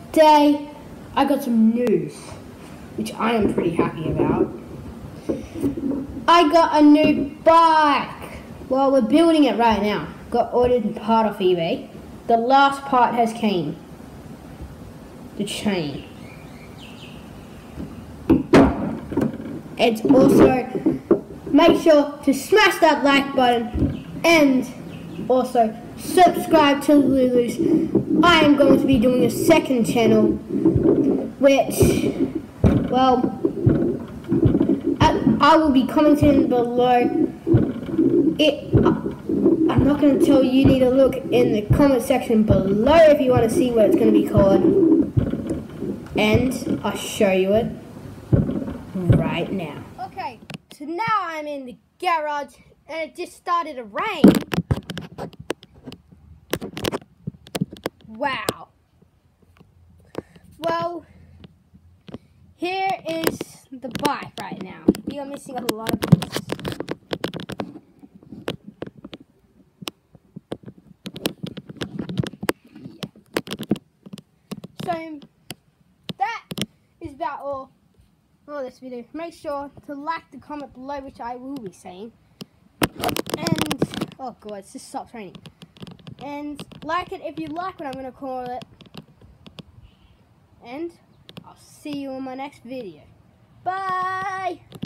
Today, I got some news, which I am pretty happy about. I got a new bike. Well, we're building it right now. Got ordered part off eBay. The last part has came. The chain. And also, make sure to smash that like button and also subscribe to Lulu's. I am going to be doing a second channel, which, well, I will be commenting below. I'm not going to tell you. You need to look in the comment section below if you want to see what it's going to be called. And I'll show you it right now. Okay, so now I'm in the garage and it just started to rain. Wow. Well, here is the bike right now. We are missing a lot of pieces. So that is about all for this video. Make sure to like the comment below, which I will be saying. And oh god, it just stopped raining. And like it if you like what I'm going to call it. And I'll see you in my next video. Bye!